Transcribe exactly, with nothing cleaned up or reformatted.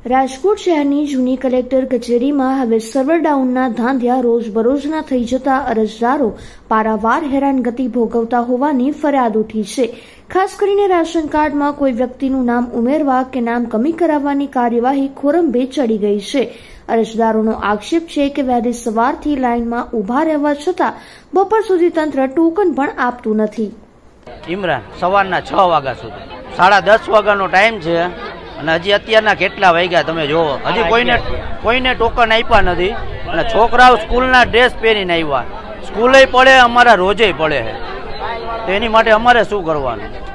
રાજકોટ શહેરની જૂની કલેક્ટર કચેરીમાં હવે સર્વર ડાઉનના ધાંધિયા રોજબરોજના થઈ જતા અરજદારો પારાવાર હેરાનગતિ ભોગવતા હોવાની ફરિયાદ ઉઠી છે। ખાસ કરીને રાશન કાર્ડમાં કોઈ વ્યક્તિનું નામ ઉમેરવા કે નામ કમી કરાવવાની કાર્યવાહી ખોરંભે ચડી ગઈ છે। અરજદારોનો આક્ષેપ છે કે વહેલી સવારથી લાઇનમાં ઉભા રહેવા છતાં બપોર સુધી તંત્ર ટોકન પણ આપતું નથી। ઇમરાન સવારના છ વાગ્યા સુધી સાડા દસ વાગ્યાનો ટાઈમ છે અને હજી અત્યારના કેટલા વાગ્યા તમે જોવો, હજી કોઈને કોઈને ટોકન આપ્યા નથી અને છોકરાઓ સ્કૂલના ડ્રેસ પહેરીને આવ્યા, સ્કૂલે પડે અમારા રોજે પડે છે, તો એની માટે અમારે શું કરવાનું?